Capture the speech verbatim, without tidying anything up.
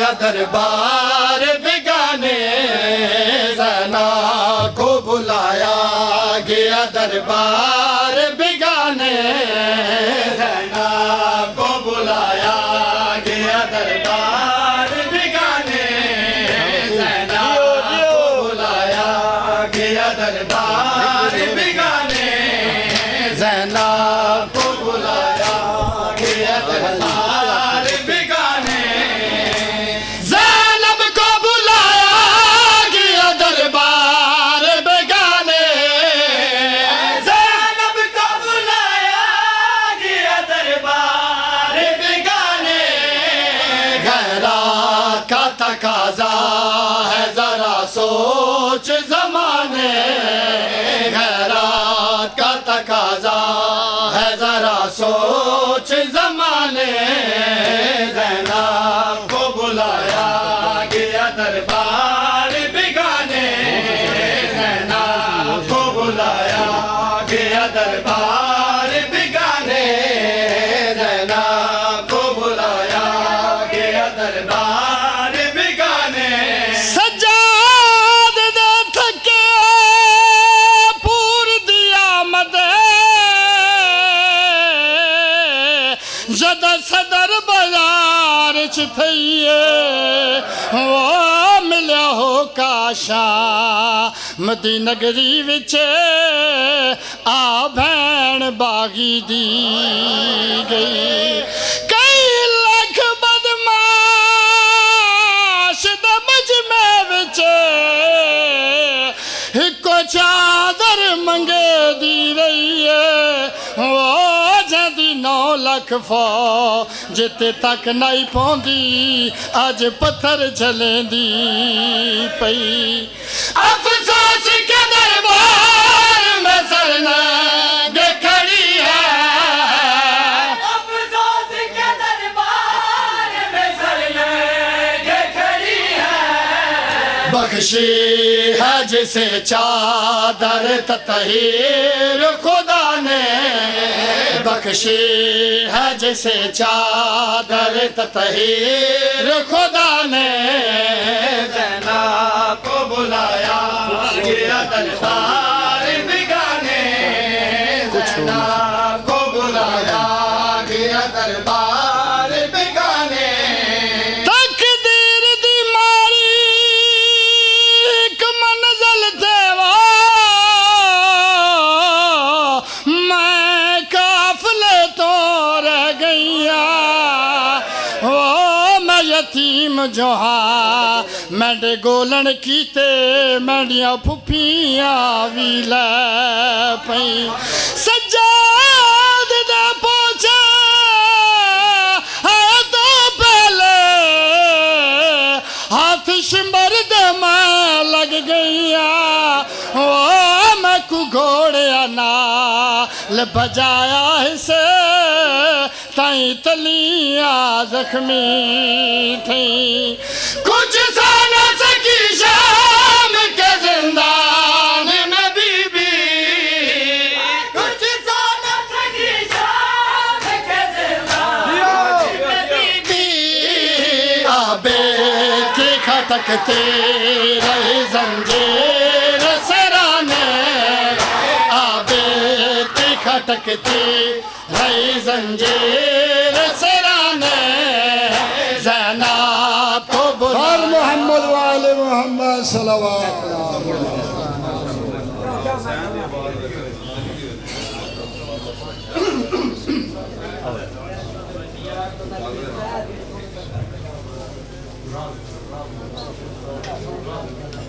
गया दरबार बेगाने ज़ैना को बुलाया गया दरबार बेगाने ज़ैना को बुलाया गया दरबार बेगाने ज़ैना को बुलाया गया दरबार बेगाने ज़ैना को बुलाया गया दरबार बेगाने ज़ैनब को बुलाया गया दरबार बेगाने ज़ैनब को बुलाया गया दरबार बेगाने खैरात का तकाजा है जरा सोच ज़माने खैरात का तकाजा है जरा सोच ज़माने ज़ैनब को बुलाया गया दरबार बेगाने ज़ैनब को बुलाया गया दरबार बेगाने ज़ैनब को बुलाया गया दरबार बेगाने सज्जाद दे थके पूर दिया मदे जदा सदर बाजार च थईए वो मिलिया हो काशा मदी नगरी विच आ भैन बागी दी गई कई लख बदमाश दा मजमे विच इको चादर मंगे दी रही है वो जदी नौ लख फौज जिते तक नहीं पौंदी अज पत्थर चलेंदी पई अफसोस के दरबार में सरनांगे खड़ी है अफसोस के दरबार में सरनांगे खड़ी है बख्शी है जिसे चादर ततहीर खुदा ने बख्शी है जिसे चादर ततहीर खुदा ने ज़ैनब को बुलाया गया दरबार बेगाने ज़ैनब को बुलाया गया दरबार बेगाने तकदीर दी मारी एक मंज़िल देवा मैं काफले तो रह गईया ओ मैं यतीम जो हा मैंने गोलन कीते मैंडिया फुफियां भी लै पई सज्जाद दे पहुंचा है तो पहले हाथ शिमर दे मैं लग गईया ओ मैं कु घोड़िया नाल बजाया इसे ताई तलिया जख्मी थी कुछ सा न सकी शाम के जिंदान में बीबी कुछ सा न सकी शाम के जिंदान में बीबी आबे के खटकते रहे जंजीर सराने आबे के खटकते रहे जंजीर सराने ज़ैनब को बुलाया मोहम्मद वाले मोहम्मद सल्लल्लाहु अलैहि वसल्लम